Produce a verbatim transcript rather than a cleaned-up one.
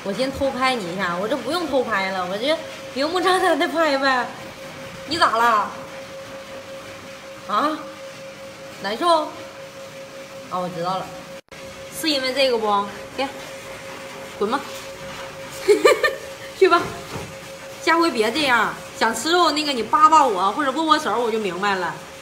我先偷拍你一下，我这不用偷拍了，我这明目张胆的拍呗。你咋了？啊？难受？啊，我知道了，是因为这个不？给，滚吧，去吧。下回别这样，想吃肉那个你扒扒我或者握握手，我就明白了。